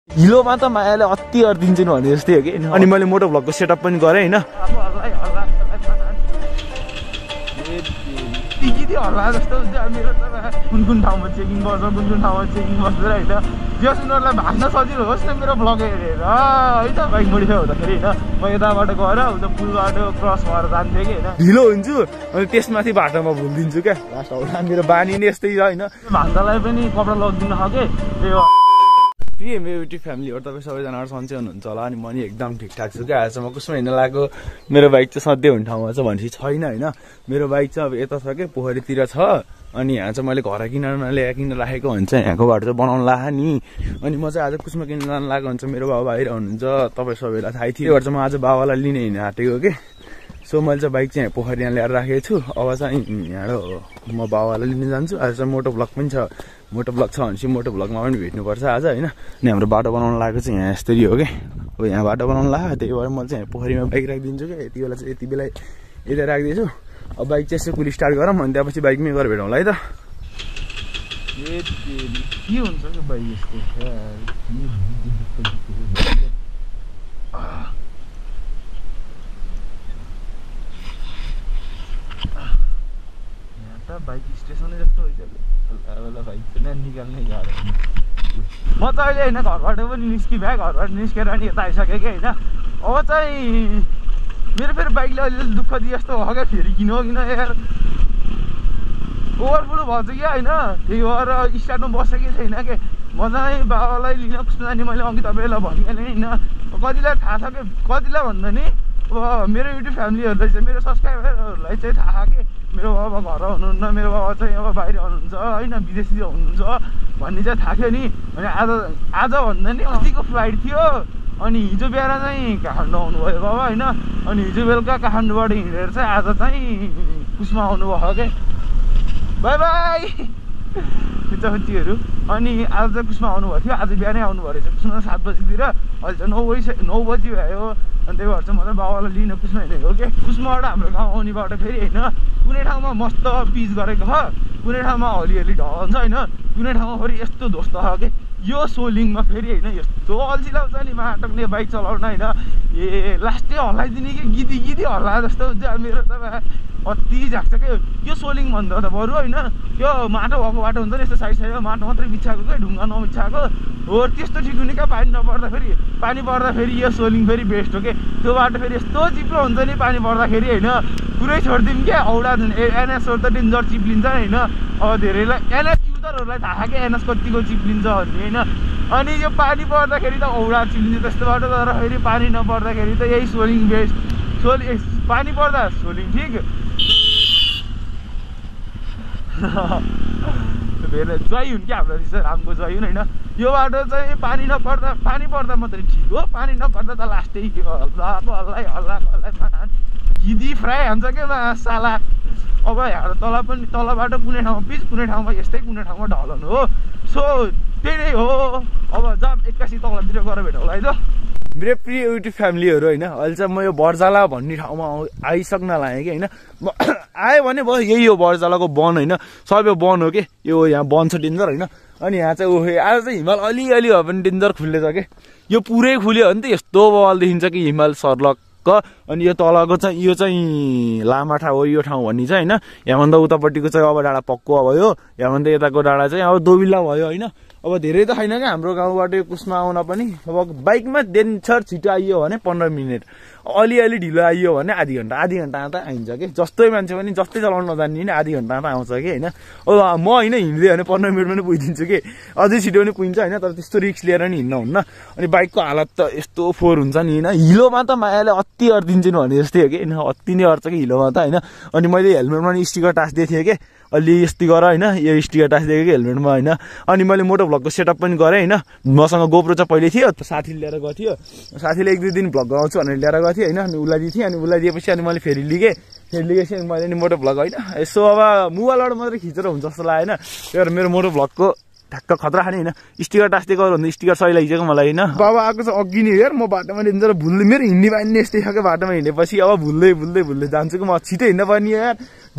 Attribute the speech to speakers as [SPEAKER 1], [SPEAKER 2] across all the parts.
[SPEAKER 1] हिलोमा त मायाले अति अर्दिन्छ नि भने जस्तै हो कि। अनि मैले मोटो भ्लगको सेटअप पनि गरेँ होइन। हल्ला जस्तो हुन्छ मेरो त कुन कुन ठाउँमा चेकिङ गर्छ कुन कुन ठाउँमा चेकिङ गर्दैन होइन। जस उनीहरूलाई भाग्न सजिलो होस् न मेरो भ्लग हेरेर है त। बाइक मोडिफाई हुँदाखेरि होइन म यताबाट गएर उता पुलबाट क्रस भएर जान्थेँ कि होइन। ढिलो हुन्छु अनि त्यसमाथि बाटोमा भुलिदिन्छु क्या। लास्ट औला मेरो बानी नै यस्तै छ होइन। भान्जालाई पनि कपडा लगिदिनु खाके त्यो प्रिय मेरो युट्युब फ्यामिलीहरू तपाईँ सबैजनाहरू सन्चै हुनुहुन्छ होला। अनि म नि एकदम ठिकठाक छु क्या। आजसम्म कसमा हिँड्न लागेको मेरो बाइक चाहिँ सधैँ हुने ठाउँमा छ भनेपछि छैन होइन। मेरो बाइक चाहिँ अब यता छ क्या पोखरीतिर छ। अनि यहाँ चाहिँ मैले घर किन राखेको हुन्छ यहाँको बाटो चाहिँ बनाउनु ला नि। अनि म चाहिँ आज कुसमा किन्न जानु लागेको हुन्छ। मेरो बाबा बाहिर हुनुहुन्छ तपाईँ सबैलाई थाहै थियो। चाहिँ म आज बाबालाई लिने हिँड्न आँटेको कि। सो मैले चाहिँ बाइक चाहिँ यहाँ पोखरी यहाँ ल्याएर राखेको छु। अब चाहिँ यहाँ म बाबालाई लिन जान्छु। आज चाहिँ मोटो भ्लग पनि छ। मोटो भ्लग छ भनेपछि मोटो भ्लगमा पनि भेट्नुपर्छ आज होइन। अनि हाम्रो बाटो बनाउनु लागेको चाहिँ यहाँ यस्तरी हो कि। अब यहाँ बाटो बनाउनु लाग्यो त्यही भएर मैले चाहिँ पोखरीमा बाइक राखिदिन्छु क्या। यति बेला चाहिँ यति बेला यता राखिदिन्छु। अब बाइक चाहिँ यसो कुल स्टार्ट गरौँ अनि त्यहाँपछि बाइकमै गएर भेटौँला है त। के हुन्छ कि बाइक यस्तो बाइक स्टेसनै जस्तो भइसक्यो। बाइक चाहिँ निकाल्नै गाह्रो। म त अहिले होइन घरबाट पनि निस्किभए घरबाट निस्केर अनि यता आइसकेँ कि होइन। अब चाहिँ मेरो फेरि बाइकले अलिअलि दुःख दिए जस्तो हो क्या। फेरि किन हो किन यार ओभरफ्लो भन्छ कि होइन। त्यही भएर स्ट्यान्डमा बसेकै छैन कि। म चाहिँ बाबालाई लिन कुस्न जाने मैले अघि तपाईँलाई भनिहालेँ होइन। कतिलाई थाहा छ कि कतिलाई भन्दा नि अब मेरो युट्युब फ्यामिलीहरूलाई चाहिँ मेरो सब्सक्राइबरहरूलाई चाहिँ थाहा कि मेरो बाबा घर हुनुहुन्न। मेरो बाबा चाहिँ अब बाहिर हुनुहुन्छ होइन विदेशी हुनुहुन्छ भन्ने चाहिँ थाहा थियो नि। अनि आज भन्दा नि अस्तिको फ्लाइट थियो। अनि हिजो बिहान चाहिँ काठमाडौँ आउनुभयो बाबा होइन। अनि हिजो बेलुका काठमाडौँबाट हिँडेर चाहिँ आज चाहिँ कुसमा आउनुभयो क्या। बाई बाई खुच्चाखुच्चीहरू। अनि आज चाहिँ कुसमा आउनुभएको थियो। आज बिहानै आउनुभयो रहेछ कुसमा 7 बजीतिर। अहिले चाहिँ 9 बजी भयो। अनि त्यही भएर चाहिँ म चाहिँ बाबालाई लिन कुसमा हिँडेको हो कि। कुसमाबाट हाम्रो गाउँ आउने बाटो फेरि होइन कुनै ठाउँमा मस्त पिच गरेको छ कुनै ठाउँमा हलिहली ढल छ होइन। कुनै ठाउँमा फेरि यस्तो ध्वस्त छ कि यो सोलिङमा फेरि होइन यस्तो अल्छी लाग्छ नि माटकले बाइक चलाउन होइन। लास्टै हल्लाइदिने कि गिदी हल्ला जस्तो हुन्छ मेरो त अति झाक्छ क्या। यो सोलिङ भन्दा त बरु होइन त्यो माटो भएको बाटो हुन्छ नि यस्तो साइड साइडमा माटो मात्रै बिछाएको क्या ढुङ्गा नबिछाएको हो त्यस्तो ठिक हुने क्या। पानी पर्दाखेरि यो सोलिङ फेरि बेस्ट हो कि। त्यो बाटो फेरि यस्तो चिप्लो हुन्छ नि पानी पर्दाखेरि होइन पुरै छोडिदिउँ क्या। औडा एनएसहरू त डेन्जर चिप्लिन्छ होइन। अब धेरैलाई एनएस युजरहरूलाई थाहा क्या एनएस कतिको चिप्लिन्छ भन्ने होइन। अनि यो पानी पर्दाखेरि त औडा चिप्लिन्छ त्यस्तो बाटो। तर फेरि पानी नपर्दाखेरि त यही सोलिङ बेस्ट। पानी पर्दा सोलिङ ठिक। जय हुन् क्या हाम्रो रामको जय हुन् होइन। यो बाटो चाहिँ पानी पर्दा मात्रै ठिक हो। पानी नपर्दा त लास्टै हल्ला गिदी फ्राई हान्छ क्या साला। अब यहाँ तलबाट कुनै ठाउँमा पिच कुनै ठाउँमा यस्तै कुनै ठाउँमा ढलन हो। सो त्यही नै हो। अब जाम 81 तलतिर गएर भेटौँला है त। मेरो प्रिय युट्युब फ्यामिलीहरू होइन अहिले चाहिँ म यो बर्जाला भन्ने ठाउँमा आइसक्न लागेँ कि होइन। म आयो भने भयो यही हो बर्जालाको वन होइन। सबै वन हो कि यो यहाँ वन छ डेन्जर होइन। अनि यहाँ चाहिँ आज चाहिँ हिमाल अलिअलि भए पनि डेन्जर खुल्लेछ कि। यो पुरै खुल्यो भने त यस्तो बवाल देखिन्छ कि हिमाल सर्लक्क। अनि यो तलको चाहिँ यो चाहिँ लामाठा हो यो ठाउँ भन्ने चाहिँ होइन। यहाँभन्दा उतापट्टिको चाहिँ अब डाँडा पक्को भयो। यहाँभन्दा यताको डाँडा चाहिँ अब दोबिल्ला भयो होइन। अब धेरै त छैन क्या हाम्रो गाउँबाट यो कुसमा आउन पनि। अब बाइकमा डेन्जर छिटो आइयो भने 15 मिनट अलिअलि ढिलो आइयो भने आधी घन्टा त आइन्छ कि। जस्तै मान्छे पनि जस्तै चलाउन नजान्ने नि आधी घन्टा त आउँछ कि होइन। अब म होइन हिँड्दै भने 15 मिनटमा पनि पुगिदिन्छु कि। अझै छिटो पनि पुगिन्छ होइन। तर त्यस्तो रिक्स लिएर नि हिँड्न हुन्न। अनि बाइकको हालत त यस्तो फोहोर हुन्छ नि होइन। हिलोमा त मायाले अति अर्दिन्छ नि भने जस्तै हो कि होइन। अति नै अर्छ कि हिलोमा त होइन। अनि मैले हेलमेटमा नि स्टिकर टाँसिदिएको थिएँ कि अलि यस्तै गर होइन। यो स्टिकर टाँसिदिएको कि हेलमेटमा होइन। अनि मैले मोटो भ्लगको सेटअप पनि गरेँ होइन। मसँग गोप्रो चाहिँ पहिले थियो साथीले लिएर गएको थियो। साथीले 1-2 दिन भ्लग गराउँछु भनेर लिएर गएको थियो होइन। अनि उसलाई दिएँ अनि उसलाई दिएपछि अनि मैले फेरि लिएपछि अनि मैले नि मोटो भ्लग होइन यसो अब मोबाइलबाट मात्रै खिचेर हुन्छ जस्तो लाग्यो होइन। त्यही भएर मेरो मोटो भ्लगको ठ्याक्क खतरा खाने होइन। स्टिकर टाँसिदिएको भन्दा स्टिकर सही लागिसक्यो मलाई होइन। बाबा आएको चाहिँ अघि नै हेर म बाटोमा हिँडेर भुल्दै मेरो हिँड्ने बानी यस्तै छ क्या। बाटोमा हिँडेपछि अब भुल्दै जान्छु कि म छिटो हिँड्न पर्ने यार।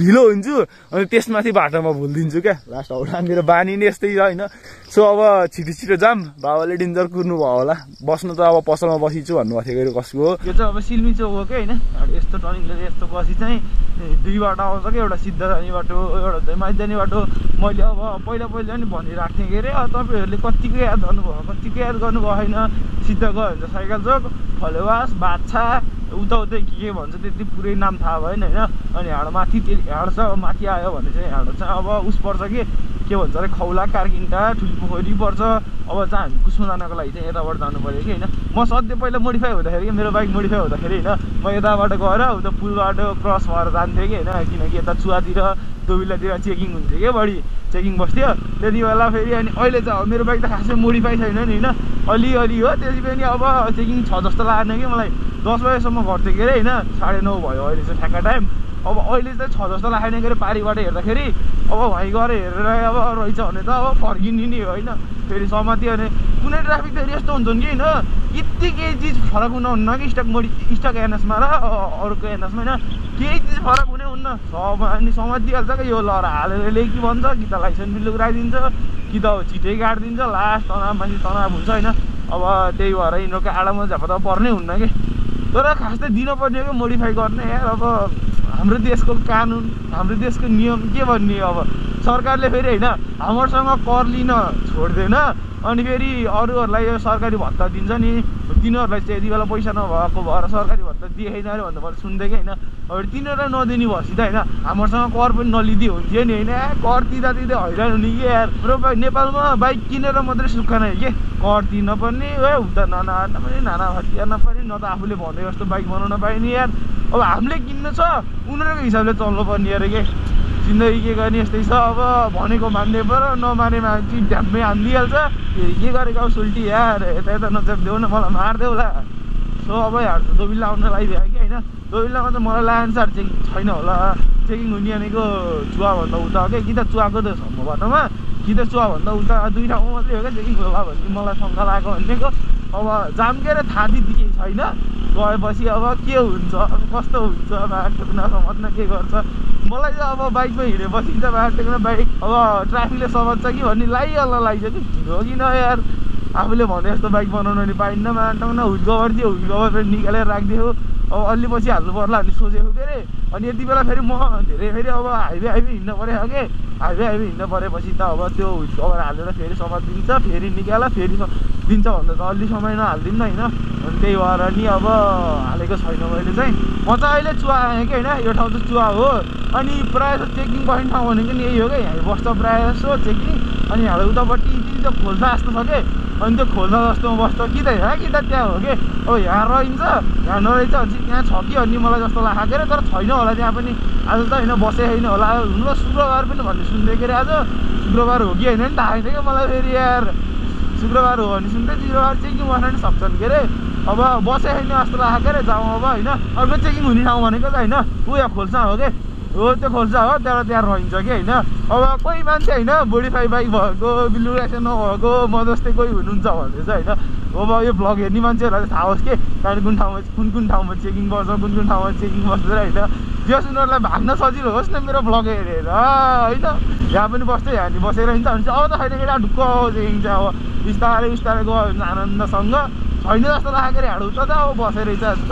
[SPEAKER 1] ढिलो हुन्छु अनि त्यसमाथि बाटोमा भुलिदिन्छु क्या लास्ट आउट मेरो बानी नै यस्तै छ होइन सो अब छिटो छिटो जाम बाबाले डेन्जर कुर्नु भयो होला बस्नु त अब पसलमा बसिन्छु भन्नुभएको थियो कसको हो यो चाहिँ अब सिल्मी चौक हो कि होइन यस्तो टर्निङले यस्तो बसी चाहिँ दुई बाटो आउँछ कि एउटा सिधा जाने बाटो एउटा चाहिँ माथि जाने बाटो मैले अब पहिला नि भनिरहेको थिएँ के अरे तपाईँहरूले कतिको याद गर्नुभयो कतिको याद गर्नुभयो होइन सिधा गयो भने चाहिँ साइकल चोक फलेवास बाछा उता के भन्छ त्यति पुरै नाम थाहा भएन होइन अनि हाँडो माथि हाँड छ माथि आयो भने चाहिँ हाँडो चाहिँ अब उस पर्छ के भन्छ अरे खौला कार्किन्टा ठुलो पोखरी पर्छ अब चाहिँ हामी कुसमा जानको लागि चाहिँ यताबाट जानु पऱ्यो कि होइन म सधैँ पहिला मोडिफाई हुँदाखेरि कि मेरो बाइक मोडिफाई हुँदाखेरि होइन म यताबाट गएर उता पुलबाट क्रस भएर जान्थेँ कि होइन किनकि यता चुवातिर दोबिलातिर चेकिङ हुन्थ्यो क्या बढी चेकिङ बस्थ्यो त्यति बेला फेरि अनि अहिले चाहिँ अब मेरो बाइक त खासै मोडिफाई छैन नि होइन अलिअलि हो त्यति पनि अब चेकिङ छ जस्तो लागेन कि मलाई 10 बजेसम्म गर्थ्यो के अरे होइन 9:30 भयो अहिले चाहिँ ठ्याक्क टाइम अब अहिले चाहिँ 6 जस्तो लागेन के अरे पारिबाट हेर्दाखेरि अब वहीँ गएर हेरेर अब रहेछ भने त अब फर्किने नि होइन फेरि समात्यो भने कुनै ट्राफिक फेरि यस्तो हुन्छ नि कि होइन यति केही चिज फरक हुनुहुन्न कि स्टक एनएसमा र अरूको एनएसमा होइन केही चिज फरक हुने हुन्न अनि समातिहाल्छ कि यो लहर हालेर कि भन्छ कि त लाइसेन्स बिल लुगाइदिन्छ कि त छिटै काटिदिन्छ लास्ट तनावमाथि तनाव हुन्छ होइन अब त्यही भएर यिनीहरूको आडामा झ्यापा पर्नै हुन्न कि तर खास चाहिँ दिनुपर्ने हो कि मोडिफाई गर्ने यार अब हाम्रो देशको कानुन हाम्रो देशको नियम के भन्ने अब सरकारले फेरि होइन हाम्रोसँग कर लिन छोड्दैन अनि फेरि अरूहरूलाई यो सरकारी भत्ता दिन्छ नि तिनीहरूलाई चाहिँ यति बेला पैसा नभएको भएर सरकारी भत्ता दिएन अरे भन्दा मैले सुन्दै कि होइन अब तिनीहरूलाई नदिने भएपछि त होइन हाम्रोसँग कर पनि नलिदिए हुन्थ्यो नि होइन कर तिर्दा हैरान हुने कि यार हाम्रो नेपालमा बाइक किनेर मात्रै सुख नै के कर तिर्न पर्ने हो उता नाना पनि नाना भत्तिर्न पर्ने न त आफूले भने जस्तो बाइक बनाउन पाइने यार अब हामीले किन्नु छ उनीहरूको हिसाबले चल्नु पर्ने अरे के जिन्दगी के गर्ने यस्तै छ अब भनेको मान्दै पऱ्यो नमाने मान्छे ढ्याम्मै हानिदिइहाल्छ के गरेको अब सुल्टी यार यता नच्याप्देऊ न मलाई मारिदेऊ होला सो अब यहाँ दोबिल्ला आउन लागिदियो कि होइन दोबिल्लामा त मलाई लाइन्सहरू चेकिङ छैन होला चेकिङ हुने भनेको चुवाभन्दा उता हो कि त चुवाको त छ म बाटोमा कि त चुवाभन्दा उता दुई ठाउँमा मात्रै हो क्या चेकिङ होला भने मलाई शङ्का लागेको भनेको अब जामकेर थाहा दिदी केही छैन गएपछि अब के हुन्छ कस्तो हुन्छ बाटोमा समात्न के गर्छ मलाई चाहिँ अब बाइकमा हिँडेपछि चाहिँ बाटोमा बाइक अब ट्राफिकले समात्छ कि भन्ने लागिहाल्छ कि ढिलो हो किन यार आफूले भने जस्तो बाइक बनाउनु नि पाइन्न बाटोमा हुड कभर दियो हुड कभर फेरि निकालेर राखिदियो अब अलि पछि हाल्नु पर्ला भन्ने सोचेको के अरे अनि यति बेला फेरि म धेरै फेरि अब हाइवे हिँड्नु पऱ्यो कि हाइवे हिँड्नु परेपछि त अब त्यो हुड कभर हालेर फेरि समातिदिन्छ फेरि निकाल फेरि दिन्छ भन्दा त अलि समय नहालिदिन्न होइन अनि त्यही भएर नि अब हालेको छैन मैले चाहिँ म चाहिँ अहिले चुवा आएँ कि होइन यो ठाउँ चाहिँ चुवा हो अनि प्रायः जस्तो चेकिङ गर्ने ठाउँ भनेको नि यही हो कि यहाँ बस्छ प्रायः जस्तो चेकिङ अनि हाम्रो उतापट्टि त्यो खोल्सा जस्तो छ कि अनि त्यो खोल्सा जस्तोमा बस्छ कि त यहाँ कि त त्यहाँ हो कि अब यहाँ रहन्छ यहाँ नरहेछ भने चाहिँ त्यहाँ छ कि अनि मलाई जस्तो लाग्छ के अरे तर छैन होला त्यहाँ पनि आज त होइन बसे होइन होला हुनु त शुक्रबार पनि भन्ने सुन्दै के अरे आज शुक्रबार हो कि होइन नि थाहा छैन क्या मलाई फेरि यार शुक्रबार हो भने सुन्दै शुक्रबार चेकिङ बस्न नि सक्छन् के अरे अब बसे होइन जस्तो लाग्छ के अरे जाउँ अब होइन अर्को चेकिङ हुने ठाउँ भनेको चाहिँ होइन ऊ यहाँ खोल्सा हो कि हो त्यो खोल्सा हो त्यहाँ रहन्छ कि होइन अब कोही मान्छे होइन मोडिफाई बाइक भएको बिलुरासन नभएको म जस्तै कोही हुनुहुन्छ भने चाहिँ होइन अब यो भ्लग हेर्ने मान्छेहरूलाई थाहा होस् कि कुन ठाउँमा चेकिङ गर्छ कुन ठाउँमा चेकिङ बस्दैन होइन जस उनीहरूलाई भाग्न सजिलो होस् न मेरो भ्लग हेरेर होइन यहाँ पनि बस्दै यहाँ नि बसेर हिँड्छ भने चाहिँ अब त छैन केटा ढुक्क चेकिङ चाहिँ अब बिस्तारै गयो भने आनन्दसँग छैन जस्तो लाग्यो अरे हाडु त अब बसेर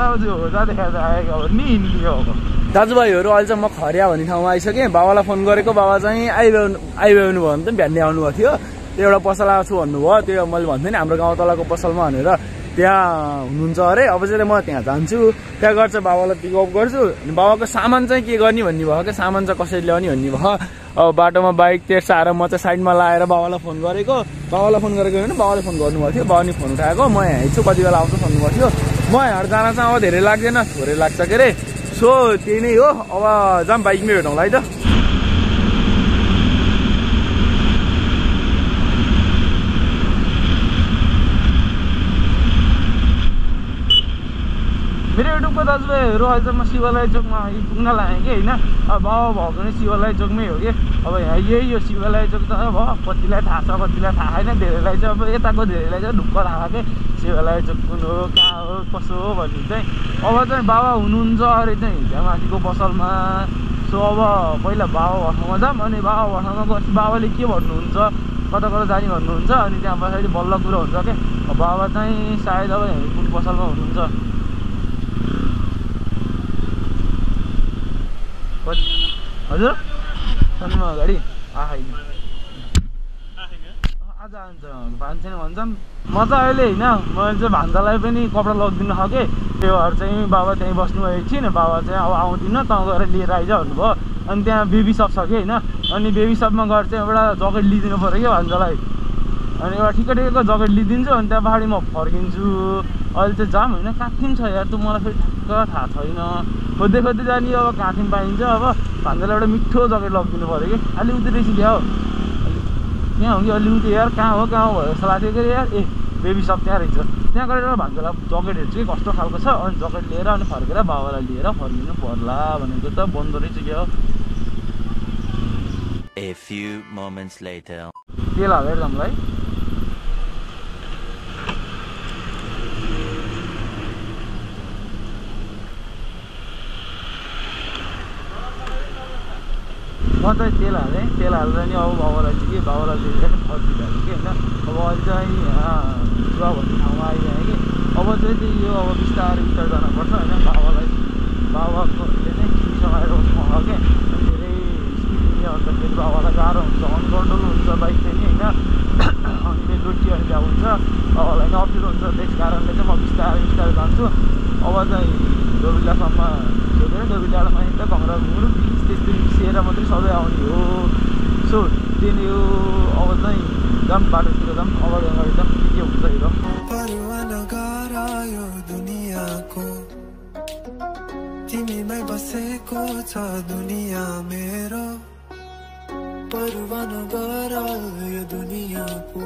[SPEAKER 1] जा देखाएर आएको हो नि हिँड्ने अब दाजुभाइहरू अहिले चाहिँ म खरिया भन्ने ठाउँमा आइसकेँ बाबालाई फोन गरेको बाबा चाहिँ आइभ्याउनु भयो भने त बिहानै आउनुभएको थियो त्यो एउटा पसल आएको छु भन्नुभयो त्यो मैले भन्थेँ नि हाम्रो गाउँ तलको पसलमा भनेर त्यहाँ हुनुहुन्छ अरे अब चाहिँ म त्यहाँ जान्छु त्यहाँ गएर चाहिँ बाबालाई पिकअप गर्छु अनि बाबाको सामान चाहिँ के गर्ने भन्ने भयो क्या सामान चाहिँ कसरी ल्याउने भन्ने भयो अब बाटोमा बाइक तेर्साएर म चाहिँ साइडमा लाएर बाबालाई फोन गरेको होइन बाबाले फोन गर्नुभएको थियो बाबाले फोन उठाएको म यहाँ छु कति बेला आउँछु भन्नुभएको थियो म यहाँ जान चाहिँ अब धेरै लाग्दैन थोरै लाग्छ के अरे सो त्यही नै हो अब जाम बाइकमै भेटौँला है त मेरो युट्युबको दाजुभाइहरू अहिले चाहिँ म शिवालय चोकमा पुग्न लागेँ कि होइन अब बाबा भएको नि शिवालय चोकमै हो कि अब यहाँ यही हो शिवालय चोक त अब कतिलाई थाहा छ कतिलाई थाहा छैन धेरैलाई चाहिँ अब यताको धेरैलाई चाहिँ ढुक्क थाहा कि शिवालय चोक कुन हो कहाँ हो कसो हो भन्ने चाहिँ अब चाहिँ बाबा हुनुहुन्छ अरे चाहिँ हिजो माथिको पसलमा सो अब पहिला बाबा भर्खरमा जाऊँ अनि बाबा भर्खरमा गएपछि बाबाले के भन्नुहुन्छ कता कता जाने भन्नुहुन्छ अनि त्यहाँ पछाडि बल्ल कुरो हुन्छ क्या बाबा चाहिँ सायद अब कुन पसलमा हुनुहुन्छ हजुर शनिमा अगाडि आएन आज आउँछ भान्सेन भन्छन् म त अहिले होइन मैले चाहिँ भान्जालाई पनि कपडा लगिदिनु खाएँ त्यो भएर चाहिँ बाबा त्यहीँ बस्नु भएको थिएन बाबा चाहिँ अब आउँदिनँ तँ गएर लिएर आइज भन्नुभयो अनि त्यहाँ बेबी सप छ कि होइन अनि बेबी सपमा गएर चाहिँ एउटा ज्याकेट लिइदिनु पऱ्यो क्या भान्जालाई अनि एउटा ठिकै ठिकैको ज्याकेट लिइदिन्छु अनि त्यहाँ पछाडि म फर्किन्छु अहिले चाहिँ जाम होइन काठिम छ यार मलाई फेरि ठ्याक्क थाहा छैन खोज्दै खोज्दै जाने अब काठिम पाइन्छ अब भान्जालाई एउटा मिठो ज्याकेट लगिदिनु पऱ्यो कि अलि उति रहेछ क्या हो त्यहाँ हो कि अलि उति यार कहाँ हो भयो जस्तो लाग्थ्यो कि यार ए बेबी सप त्यहाँ रहेछ त्यहाँ गएर भान्जालाई ज्याकेट हेर्छु कि कस्तो खालको छ अनि ज्याकेट लिएर अनि फर्केर बाबालाई लिएर फर्किनु पर्ला भनेको त बन्द रहेछ क्या हो
[SPEAKER 2] A few moments later.
[SPEAKER 1] तेल हालेर जामलाई म चाहिँ तेल हालेँ तेल हालेर नि अब बाबालाई दिएँ बाबालाई लिएर फर्किरहेको कि होइन अब अहिले चाहिँ जुवा भन्ने ठाउँमा आइरहेँ कि अब चाहिँ यो अब बिस्तारै बिस्तारै जानुपर्छ होइन बाबाकोले नै समाएर बस्नु क्या धेरै स्पिड अन्तखेरि बाबालाई गाह्रो हुन्छ अनकन्ट्रोल हुन्छ बाइक चाहिँ होइन अनि त्यो लुटी अनि त्यहाँ हुन्छ बाबालाई नै अप्ठ्यारो हुन्छ त्यस कारणले चाहिँ म बिस्तारै बिस्तारै जान्छु अब चाहिँ डोबिलासम्म सोधेर डोबिलामा त घङ्रा घुम्नु त्यस्तै मिसिएर मात्रै सधैँ आउने हो सो त्यही हो अब चाहिँ जाम बाटोतिर जाम अगाडि अगाडि जाम के हुन्छ हेरौँ
[SPEAKER 3] तिमीमै बसेको छ दुनिया मेरो परवाह नगर यो दुनियाँको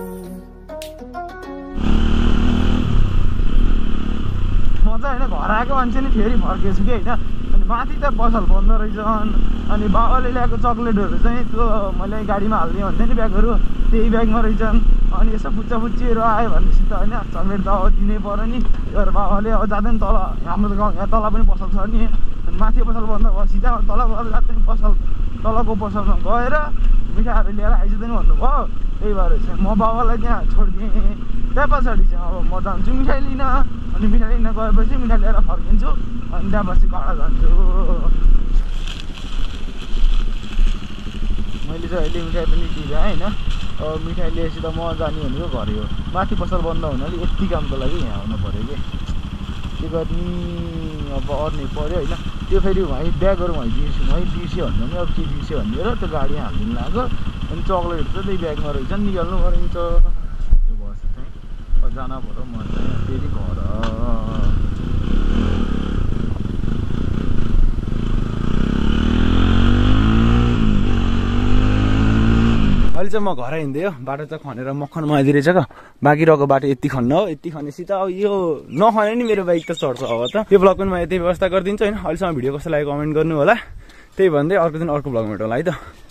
[SPEAKER 1] म चाहिँ होइन घर आएको मान्छे नि फेरि फर्केछु कि होइन अनि माथि त पसल बन्द रहेछन् अनि बाबाले ल्याएको चक्लेटहरू चाहिँ त्यो मैले गाडीमा हाल्ने भन्थेँ नि ब्यागहरू त्यही ब्यागमा रहेछन् अनि यसो फुच्चा फुच्चीहरू आयो भनेपछि त होइन चक्लेट त अब दिनै पऱ्यो नि तर बाबाले अब जाँदैन तल हाम्रो गाउँ यहाँ तल पनि पसल छ नि अनि माथि पसल बन्द भएपछि चाहिँ तल गएर जाँदैन पसल तलको पसलमा गएर मिठाईहरू लिएर आइज नि भन्नुभयो त्यही भएर चाहिँ म बाबालाई त्यहाँ छोडिदिएँ त्यहाँ पछाडि चाहिँ अब म जान्छु मिठाई लिन अनि मिठाई लिन गएपछि मिठाई लिएर फर्किन्छु अनि त्यहाँपछि घाडा जान्छु मैले चाहिँ अहिले मिठाई पनि दिँदा होइन अब मिठाई लिएपछि त म जाने भनेको घर हो माथि पसल बन्द हुनाले यति कामको लागि यहाँ आउनु पऱ्यो कि के गर्ने अब अर्ने पऱ्यो होइन त्यो फेरि वहीँ ब्यागहरू वहीँ बिर्स्यो भन्दा पनि अब के बिर्स्यो भनेर त्यो गाडी हालिदिनु लाग्यो अनि चक्लेटहरू चाहिँ त्यही ब्यागमा रहेछ निकाल्नु परिन्छ त्यो भएपछि चाहिँ जान पऱ्यो म चाहिँ फेरि घर अहिले चाहिँ म घर हिँड्दै हो बाटो चाहिँ खनेर मक्खन मदिरहेछ क्या बाँकी रहेको बाटो यति खन्न हो यति खनेपछि त अब यो नखने नि मेरो बाइक त चढ्छ अब त यो ब्लग पनि म यति व्यवस्था गरिदिन्छु होइन अहिलेसम्म भिडियो कस्तो लाग्यो कमेन्ट गर्नु होला त्यही भन्दै अर्को दिन अर्को ब्लगमा भेटौँला है त।